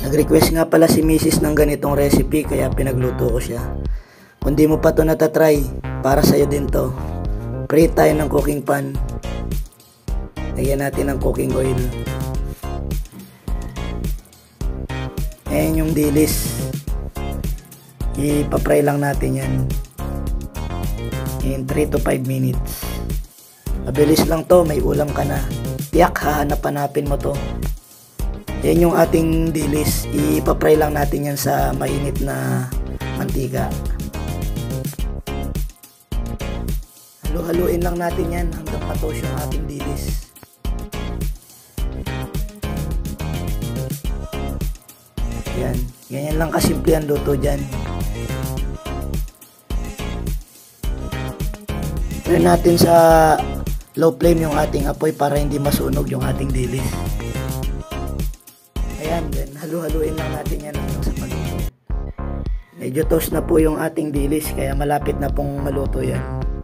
Nag-request nga pala si Mrs. ng ganitong recipe kaya pinagluto ko siya. Kung di mo pa to natatry, para sa'yo din to. Create tayo ng cooking pan. Lagyan natin ng cooking oil. Ayan yung dilis. Ipapry lang natin yan in 3 to 5 minutes. Mabilis lang to, may ulam ka na. Tiyak hahanap-hanapin mo to. Yan yung ating dilis. Ipapry lang natin yan sa mainit na mantika. Halu-haluin lang natin yan hanggang patos yung ating dilis. Yan. Ganyan lang kasimple ang luto dyan. Turn natin sa low flame yung ating apoy para hindi masunog yung ating dilis. Ayan, then halu-haluin lang natin yan hanggang sa maluto. Medyo toast na po yung ating dilis kaya malapit na pong maluto yan.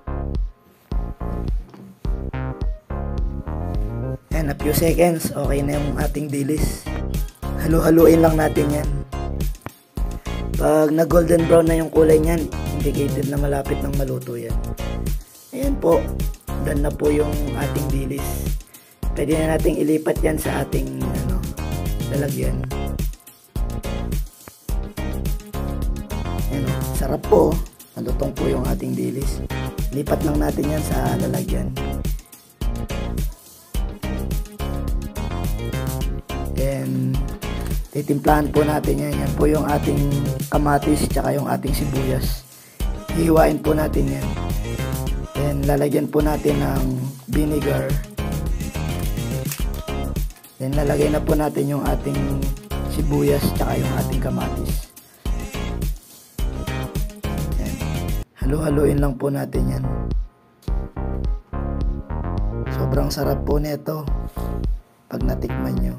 Ayan, a few seconds, okay na yung ating dilis. Halu-haluin lang natin yan. Pag na golden brown na yung kulay niyan, indicated na malapit ng maluto yan. Ayan po, done na po yung ating dilis. Pwede na nating ilipat yan sa ating lalagyan. Ayan o, sarap po. Malutong po yung ating dilis. Lipat lang natin yan sa lalagyan. Then, titimplahan po natin yan. Yan po yung ating kamatis tsaka yung ating sibuyas. Hihiwain po natin yan. Then, lalagyan po natin ng vinegar. Then, lalagay na po natin yung ating sibuyas tsaka yung ating kamatis. Yan. Halu-haluin lang po natin yan. Sobrang sarap po nito pag natikman nyo.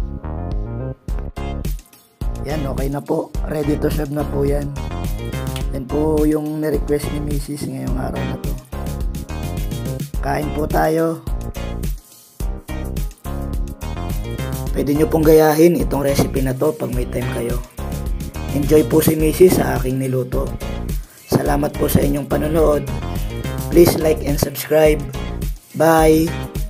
Yan, okay na po. Ready to serve na po yan. Yan po yung nirequest ni Mrs. ngayong araw na to. Kain po tayo. Pwede nyo pong gayahin itong recipe na to pag may time kayo. Enjoy po si Mrs. sa aking niluto. Salamat po sa inyong panonood. Please like and subscribe. Bye!